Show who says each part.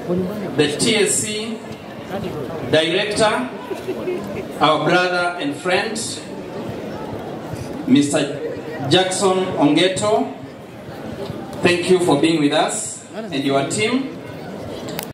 Speaker 1: the TSC Director, our brother and friend, Mr. Jackson Ongeto. Thank you for being with us and your team.